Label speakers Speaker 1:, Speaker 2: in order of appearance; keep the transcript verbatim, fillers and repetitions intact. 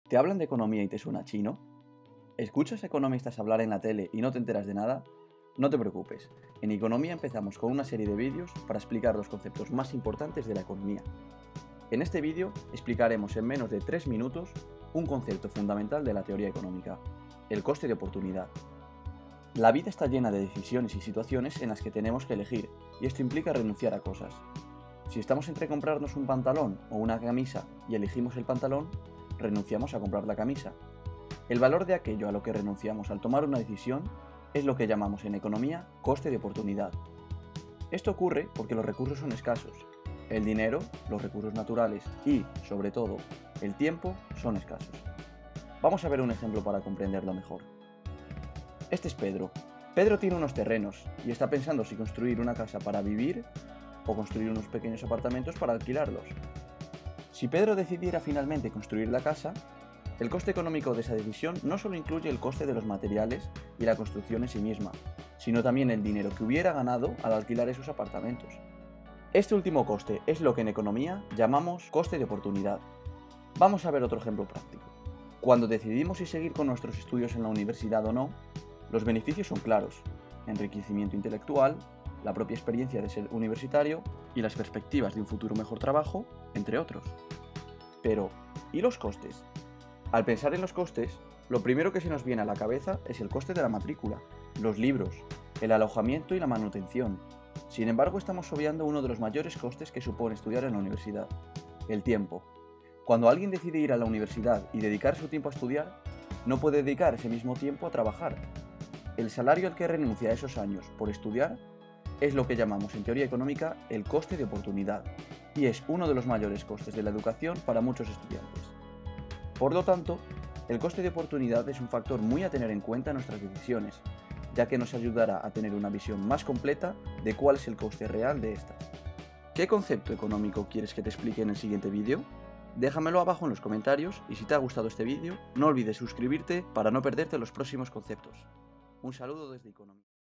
Speaker 1: ¿Te hablan de economía y te suena chino? ¿Escuchas economistas hablar en la tele y no te enteras de nada? No te preocupes, en Economía empezamos con una serie de vídeos para explicar los conceptos más importantes de la economía. En este vídeo explicaremos en menos de tres minutos un concepto fundamental de la teoría económica, el coste de oportunidad. La vida está llena de decisiones y situaciones en las que tenemos que elegir, y esto implica renunciar a cosas. Si estamos entre comprarnos un pantalón o una camisa y elegimos el pantalón, renunciamos a comprar la camisa. El valor de aquello a lo que renunciamos al tomar una decisión es lo que llamamos en economía coste de oportunidad. Esto ocurre porque los recursos son escasos. El dinero, los recursos naturales y, sobre todo, el tiempo son escasos. Vamos a ver un ejemplo para comprenderlo mejor. Este es Pedro. Pedro tiene unos terrenos y está pensando si construir una casa para vivir o construir unos pequeños apartamentos para alquilarlos. Si Pedro decidiera finalmente construir la casa, el coste económico de esa decisión no solo incluye el coste de los materiales y la construcción en sí misma, sino también el dinero que hubiera ganado al alquilar esos apartamentos. Este último coste es lo que en economía llamamos coste de oportunidad. Vamos a ver otro ejemplo práctico. Cuando decidimos si seguir con nuestros estudios en la universidad o no, los beneficios son claros: enriquecimiento intelectual, la propia experiencia de ser universitario y las perspectivas de un futuro mejor trabajo, entre otros. Pero, ¿y los costes? Al pensar en los costes, lo primero que se nos viene a la cabeza es el coste de la matrícula, los libros, el alojamiento y la manutención. Sin embargo, estamos obviando uno de los mayores costes que supone estudiar en la universidad: el tiempo. Cuando alguien decide ir a la universidad y dedicar su tiempo a estudiar, no puede dedicar ese mismo tiempo a trabajar. El salario al que renuncia a esos años por estudiar es lo que llamamos en teoría económica el coste de oportunidad, y es uno de los mayores costes de la educación para muchos estudiantes. Por lo tanto, el coste de oportunidad es un factor muy a tener en cuenta en nuestras decisiones, ya que nos ayudará a tener una visión más completa de cuál es el coste real de estas. ¿Qué concepto económico quieres que te explique en el siguiente vídeo? Déjamelo abajo en los comentarios, y si te ha gustado este vídeo, no olvides suscribirte para no perderte los próximos conceptos. Un saludo desde Economía.